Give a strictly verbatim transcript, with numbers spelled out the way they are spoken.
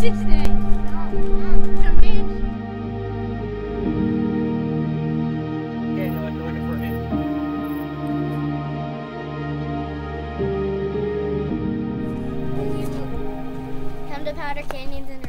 six days. Some hands. Yeah, no, I'm looking for him. Come to Powder Canyons and